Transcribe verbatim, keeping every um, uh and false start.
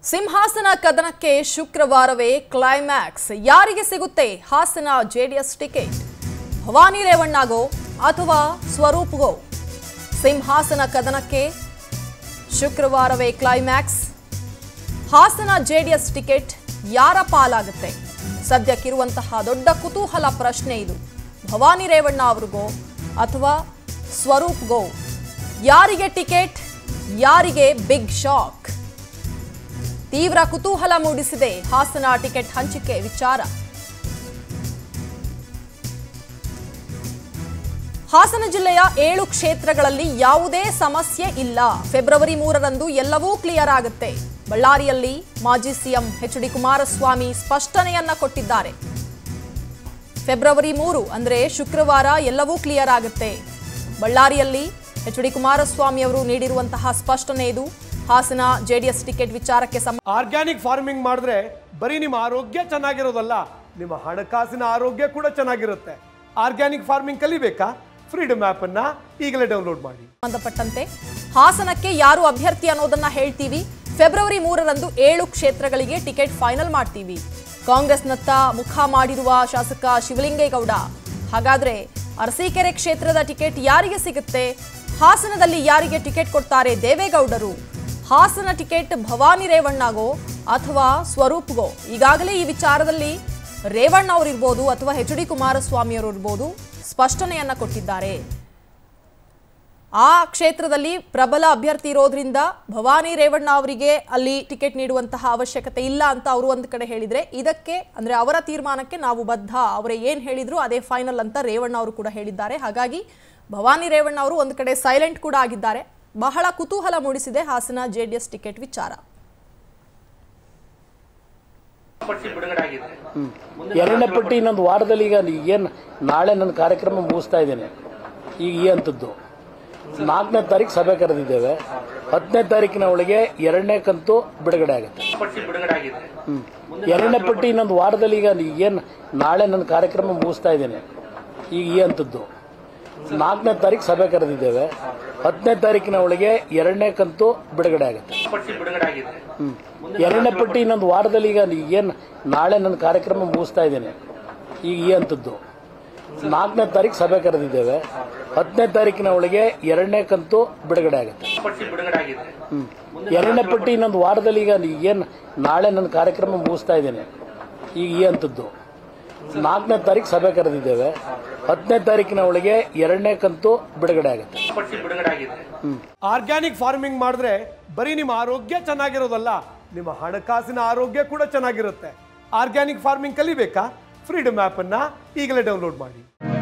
ಸಿಂಹಾಸನ ಕದನಕ್ಕೆ ಶುಕ್ರವಾರವೇ ಕ್ಲೈಮ್ಯಾಕ್ಸ್. ಯಾರಿಗೆ ಸಿಗುತ್ತೆ ಹಾಸನ ಜೆಡಿಎಸ್ ಟಿಕೆಟ್? ಭವಾನಿ ರೇವಣ್ಣಗೋ ಅಥವಾ ಸ್ವರೂಪ್ಗೋ? ಸಿಂಹಾಸನ ಕದನಕ್ಕೆ ಶುಕ್ರವಾರವೇ ಕ್ಲೈಮ್ಯಾಕ್ಸ್. ಹಾಸನ ಜೆಡಿಎಸ್ ಟಿಕೆಟ್ ಯಾರ ಪಾಲಾಗುತ್ತೆ? ಸದ್ಯಕ್ಕಿರುವಂತಹ ದೊಡ್ಡ ಕುತೂಹಲ ಪ್ರಶ್ನೆ ಇದು. ಭವಾನಿ ರೇವಣ್ಣ ಅವರಿಗೋ ಅಥವಾ ಸ್ವರೂಪ್ಗೋ? ಯಾರಿಗೆ ಟಿಕೆಟ್? ಯಾರಿಗೆ ಬಿಗ್ ಶಾಕ್? ತೀವ್ರ ಕುತೂಹಲ ಮೂಡಿಸಿದೆ ಹಾಸನ ಟಿಕೆಟ್ ಹಂಚಿಕೆ ವಿಚಾರ. ಹಾಸನ ಜಿಲ್ಲೆಯ ಏಳು ಕ್ಷೇತ್ರಗಳಲ್ಲಿ ಯಾವುದೇ ಸಮಸ್ಯೆ ಇಲ್ಲ. ಫೆಬ್ರವರಿ ಮೂರರಂದು ಎಲ್ಲವೂ ಕ್ಲಿಯರ್ ಆಗುತ್ತೆ. ಬಳ್ಳಾರಿಯಲ್ಲಿ ಮಾಜಿ ಸಿಎಂ ಎಚ್ ಡಿ ಕುಮಾರಸ್ವಾಮಿ ಸ್ಪಷ್ಟನೆಯನ್ನ ಕೊಟ್ಟಿದ್ದಾರೆ. ಫೆಬ್ರವರಿ ಮೂರು ಅಂದ್ರೆ ಶುಕ್ರವಾರ ಎಲ್ಲವೂ ಕ್ಲಿಯರ್ ಆಗುತ್ತೆ. ಬಳ್ಳಾರಿಯಲ್ಲಿ ಎಚ್ ಡಿ ಕುಮಾರಸ್ವಾಮಿ ಅವರು ನೀಡಿರುವಂತಹ ಸ್ಪಷ್ಟನೆ ಇದು. ಹಾಸನ ಜೆಡಿಎಸ್ ಟಿಕೆಟ್ ವಿಚಾರಕ್ಕೆ ಆರ್ಗ್ಯಾನಿಕ್ ಫಾರ್ಮಿಂಗ್ ಮಾಡಿದ್ರೆ ಬರೀ ನಿಮ್ಮ ಆರೋಗ್ಯ ಚೆನ್ನಾಗಿರೋದಲ್ಲ, ನಿಮ್ಮ ಹಣಕಾಸಿನ ಆರೋಗ್ಯ ಕೂಡ ಚೆನ್ನಾಗಿರುತ್ತೆ. ಆರ್ಗ್ಯಾನಿಕ್ ಫಾರ್ಮಿಂಗ್ ಕಲಿಬೇಕಾ? ಫ್ರೀಡಮ್ ಆಪ್ ಅನ್ನ ಈಗಲೇ ಡೌನ್ಲೋಡ್ ಮಾಡಿ. ಸಂಬಂಧಪಟ್ಟಂತೆ ಹಾಸನಕ್ಕೆ ಯಾರು ಅಭ್ಯರ್ಥಿ ಅನ್ನೋದನ್ನ ಹೇಳ್ತೀವಿ. ಫೆಬ್ರವರಿ ಮೂರರಂದು ಏಳು ಕ್ಷೇತ್ರಗಳಿಗೆ ಟಿಕೆಟ್ ಫೈನಲ್ ಮಾಡ್ತೀವಿ. ಕಾಂಗ್ರೆಸ್ನತ್ತ ಮುಖ ಮಾಡಿರುವ ಶಾಸಕ ಶಿವಲಿಂಗೇಗೌಡ, ಹಾಗಾದ್ರೆ ಅರಸೀಕೆರೆ ಕ್ಷೇತ್ರದ ಟಿಕೆಟ್ ಯಾರಿಗೆ ಸಿಗುತ್ತೆ? ಹಾಸನದಲ್ಲಿ ಯಾರಿಗೆ ಟಿಕೆಟ್ ಕೊಡ್ತಾರೆ ದೇವೇಗೌಡರು? ಹಾಸನ ಟಿಕೆಟ್ ಭವಾನಿ ರೇವಣ್ಣಗೋ ಅಥವಾ ಸ್ವರೂಪ್ಗೋ? ಈಗಾಗಲೇ ಈ ವಿಚಾರದಲ್ಲಿ ರೇವಣ್ಣ ಅವರಿರ್ಬೋದು ಅಥವಾ ಎಚ್ ಡಿ ಕುಮಾರಸ್ವಾಮಿ ಅವರು ಇರ್ಬೋದು ಸ್ಪಷ್ಟನೆಯನ್ನ ಕೊಟ್ಟಿದ್ದಾರೆ. ಆ ಕ್ಷೇತ್ರದಲ್ಲಿ ಪ್ರಬಲ ಅಭ್ಯರ್ಥಿ ಇರೋದ್ರಿಂದ ಭವಾನಿ ರೇವಣ್ಣ ಅವರಿಗೆ ಅಲ್ಲಿ ಟಿಕೆಟ್ ನೀಡುವಂತಹ ಅವಶ್ಯಕತೆ ಇಲ್ಲ ಅಂತ ಅವರು ಒಂದು ಕಡೆ ಹೇಳಿದ್ರೆ, ಇದಕ್ಕೆ ಅಂದ್ರೆ ಅವರ ತೀರ್ಮಾನಕ್ಕೆ ನಾವು ಬದ್ಧ, ಅವರೇ ಏನ್ ಹೇಳಿದ್ರು ಅದೇ ಫೈನಲ್ ಅಂತ ರೇವಣ್ಣ ಅವರು ಕೂಡ ಹೇಳಿದ್ದಾರೆ. ಹಾಗಾಗಿ ಭವಾನಿ ರೇವಣ್ಣ ಅವರು ಒಂದು ಕಡೆ ಸೈಲೆಂಟ್ ಕೂಡ ಆಗಿದ್ದಾರೆ. ಬಹಳ ಕುತೂಹಲ ಮೂಡಿಸಿದೆ ಹಾಸನ ಜೆಡಿಎಸ್ ಟಿಕೆಟ್ ವಿಚಾರ. ಎರಡನೇ ಪಟ್ಟಿ ಇನ್ನೊಂದು ವಾರದಲ್ಲಿ ಈಗ ಏನು ನಾಳೆ ನನ್ನ ಕಾರ್ಯಕ್ರಮ ಮುಗಿಸ್ತಾ ಇದ್ದೇನೆ. ಈಗ ಈ ಹಂತದ್ದು ನಾಲ್ಕನೇ ತಾರೀಕು ಸಭೆ ಕರೆದಿದ್ದೇವೆ. ಹತ್ತನೇ ತಾರೀಕಿನ ಒಳಗೆ ಎರಡನೇ ಕಂತು ಬಿಡುಗಡೆ ಆಗುತ್ತೆ. ಎರಡನೇ ಪಟ್ಟಿ ಇನ್ನೊಂದು ವಾರದಲ್ಲಿ ಈಗ ಏನು ನಾಳೆ ನನ್ನ ಕಾರ್ಯಕ್ರಮ ಮುಗಿಸ್ತಾ ಇದ್ದೇನೆ. ಈಗ ಈ ಹಂತದ್ದು ನಾಲ್ಕನೇ ತಾರೀಕು ಸಭೆ ಕರೆದಿದ್ದೇವೆ. ಹತ್ತನೇ ತಾರೀಕಿನ ಒಳಗೆ ಎರಡನೇ ಕಂತು ಬಿಡುಗಡೆ ಆಗುತ್ತೆ. ಎರಡನೇ ಪಟ್ಟಿ ಇನ್ನೊಂದು ವಾರದಲ್ಲಿ ಈಗ ಏನು ನಾಳೆ ನನ್ನ ಕಾರ್ಯಕ್ರಮ ಮುಗಿಸ್ತಾ ಇದ್ದೇನೆ. ಈಗ ಈ ಹಂತದ್ದು ನಾಲ್ಕನೇ ತಾರೀಕು ಸಭೆ ಕರೆದಿದ್ದೇವೆ. ಹತ್ತನೇ ತಾರೀಕಿನ ಒಳಗೆ ಎರಡನೇ ಕಂತು ಬಿಡುಗಡೆ ಆಗುತ್ತೆ. ಎರಡನೇ ಪಟ್ಟಿ ಇನ್ನೊಂದು ವಾರದಲ್ಲಿ ಈಗ ಏನು ನಾಳೆ ನನ್ನ ಕಾರ್ಯಕ್ರಮ ಮುಗಿಸ್ತಾ ಇದ್ದೇನೆ. ಈಗ ಈ ಹಂತದ್ದು ನಾಲ್ಕನೇ ತಾರೀಕು ಸಭೆ ಕರೆದಿದ್ದೇವೆ. ಹತ್ತನೇ ತಾರೀಕಿನ ಒಳಗೆ ಎರಡನೇ ಕಂತು ಬಿಡುಗಡೆ ಆಗುತ್ತೆ. ಆರ್ಗ್ಯಾನಿಕ್ ಫಾರ್ಮಿಂಗ್ ಮಾಡಿದ್ರೆ ಬರೀ ನಿಮ್ಮ ಆರೋಗ್ಯ ಚೆನ್ನಾಗಿರೋದಲ್ಲ, ನಿಮ್ಮ ಹಣಕಾಸಿನ ಆರೋಗ್ಯ ಕೂಡ ಚೆನ್ನಾಗಿರುತ್ತೆ. ಆರ್ಗ್ಯಾನಿಕ್ ಫಾರ್ಮಿಂಗ್ ಕಲಿಬೇಕಾ? ಫ್ರೀಡಮ್ ಆಪ್ ಅನ್ನ ಈಗಲೇ ಡೌನ್ಲೋಡ್ ಮಾಡಿ.